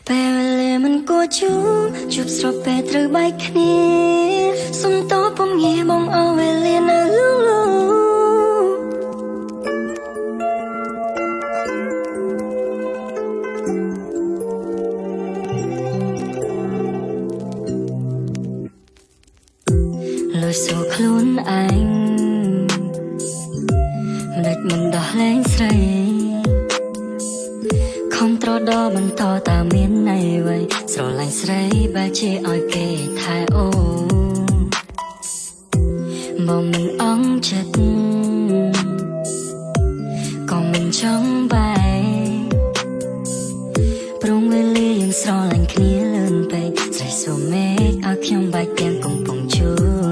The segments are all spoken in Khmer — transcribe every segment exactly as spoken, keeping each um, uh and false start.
ពេលមិនគួរជួបជួបស្របពេលត្រូវបែកគ្នាសុំតបពំងាបងអស់វេលានៅលូលើសួរខ្លួនឯងមិនដេចមិនដោះលែងស្រីខំត្រដោបន្តតាមានន័យអ្វីស្រឡាញ់ស្រីបែរជាឲ្យគេថែអូបងមិនអង់ចិត្តក៏មិនចង់បែកព្រមវេលាយើងស្រឡាញ់គ្នាលឿនពេកស្រីសូមមេឃឲ្យខ្ញុំបែកទាំងកំពុងជួ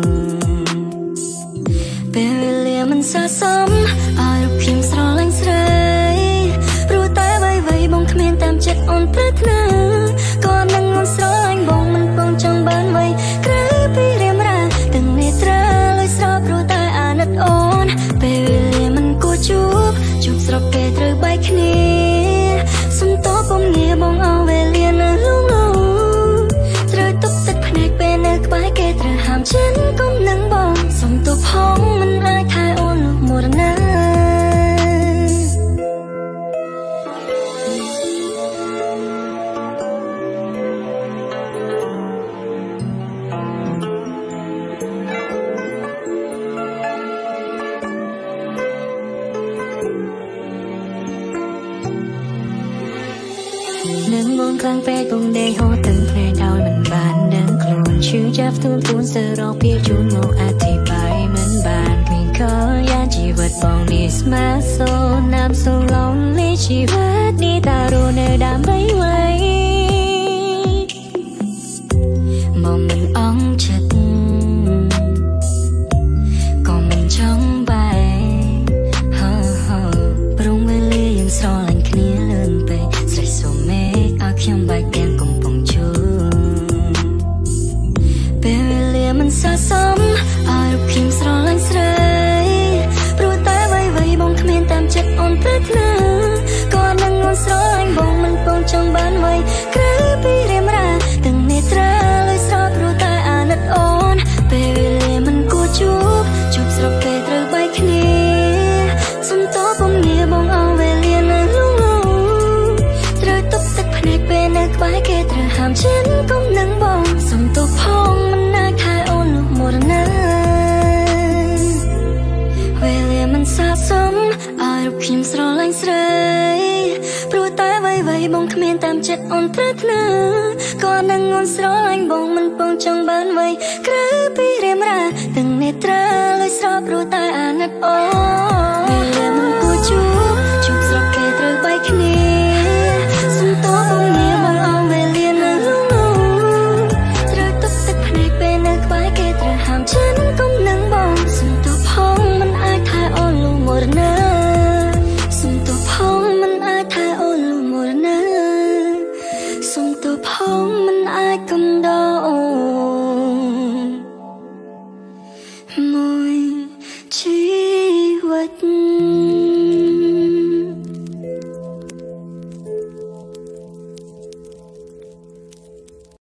ពេលវេលាមិនស័ក្តិសមឲ្យរូបខ្ញុំស្រឡាញ់ស្រីព្រោះតែអ្វីៗបងគ្មានតាមចិត្តអូនប្រាថ្នាក៏នឹងអូនស្រឡាញ់បងមិនពងចង់បានអ្វីក្រៅពីរៀមរាទាំងនេត្រាលុយស្រោបព្រោះតែអាណិតអូនពេលវេលាមិនគួរជួបជួបស្របពេលត្រូវបែកគ្នាសុំតបពំងាបងអស់វេលានៅលងលងត្រូវទុកទឹកភ្នែកពេលនៅក្បែរគេត្រូវហាមចិនកុំនឹងបងសុំទោសផងមិនអាចថែអូនលុះមរណានឹងងងខ្លាំងពេកបងដេកហូរទឹកភ្នែកដោយមិនបានដឹងខ្លួនឈឺចាប់ទួនទួនសើរកពីជូនមកអធិប្បាយមិនបានគ្មានខយ៉ាជីវិតបងនេះស្មើសូណាំសូឡងនេះជីវិតនេះតារស់នៅដើម្បីໄວមកមិនអង់ចិត្តក៏មិនចង់បែកហឺហឺព្រមវេលាយើងស្រឡាញ់គ្នាលឿនពេកស្រីសូមមេឃឲ្យខ្ញុំបែកទាំងកំពុងជួពេលវេលាមិនស័ក្តិសមឲ្យរូបខ្ញុំស្រឡាញ់ស្រីព្រោះតែអ្វីៗបងគ្មានតាមចិត្តអូនប្រាថ្នាក៏នឹងអូនស្រឡាញ់បងមិនពងចង់បានអ្វីក្រៅពីរៀមរាទាំងនេត្រាលុយស្រោបព្រោះតែអាណិតអូនពេលវេលាមិនគួរជួបជួបស្របពេលត្រូវបែកគ្នាសុំតបពំងាបងអស់វេលានៅលងលងត្រូវទុកទឹកភ្នែកពេលនៅក្បែរគេត្រូវហាមចិនកុំនឹងបងសុំទោសផងមិនអាចថែអូនលុះមរណាវេលាមិនស័ក្តិសមឲ្យរូបខ្ញុំស្រឡាញ់ស្រីព្រោះតែអ្វីៗបងគ្មានតាមចិត្តអូនប្រាថ្នាក៏នឹងអូនស្រឡាញ់បងមិនពងចង់បានអ្វីក្រៅពីរៀមរាទាំងនេត្រាលុយស្រោបព្រោះតែអាណិតអូន